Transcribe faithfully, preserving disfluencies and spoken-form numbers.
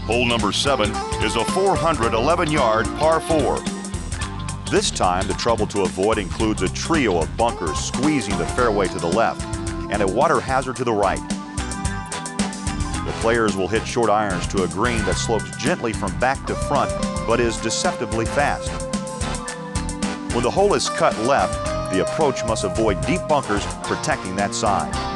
Hole number seven is a four hundred eleven yard par four. This time, the trouble to avoid includes a trio of bunkers squeezing the fairway to the left and a water hazard to the right. The players will hit short irons to a green that slopes gently from back to front but is deceptively fast. When the hole is cut left, the approach must avoid deep bunkers protecting that side.